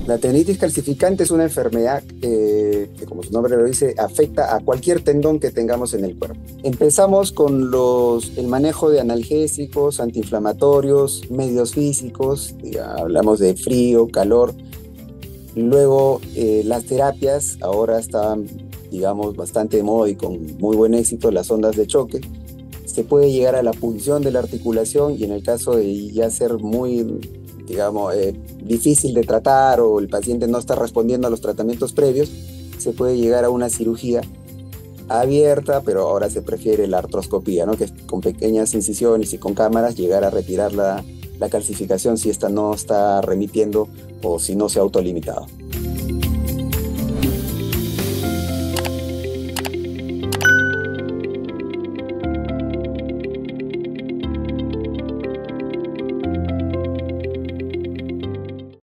La tendinitis calcificante es una enfermedad que, como su nombre lo dice, afecta a cualquier tendón que tengamos en el cuerpo. Empezamos con el manejo de analgésicos, antiinflamatorios, medios físicos, ya hablamos de frío, calor. Luego, las terapias ahora están, digamos, bastante de moda y con muy buen éxito, las ondas de choque. Se puede llegar a la punción de la articulación y en el caso de ya ser muy, digamos, difícil de tratar o el paciente no está respondiendo a los tratamientos previos, se puede llegar a una cirugía abierta, pero ahora se prefiere la artroscopía, ¿no? Que es con pequeñas incisiones y con cámaras llegar a retirar la calcificación si esta no está remitiendo o si no se ha autolimitado.